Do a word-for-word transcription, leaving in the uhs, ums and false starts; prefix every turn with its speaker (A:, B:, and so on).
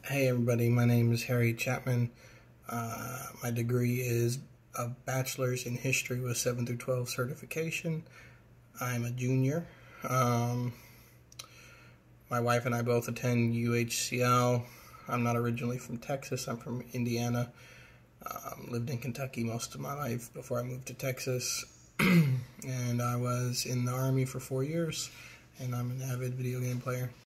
A: Hey everybody, my name is Harry Chapman. Uh, my degree is a bachelor's in history with seven through twelve certification. I'm a junior. Um, my wife and I both attend U H C L. I'm not originally from Texas, I'm from Indiana. Um, lived in Kentucky most of my life before I moved to Texas. And I was in the Army for four years, and I'm an avid video game player.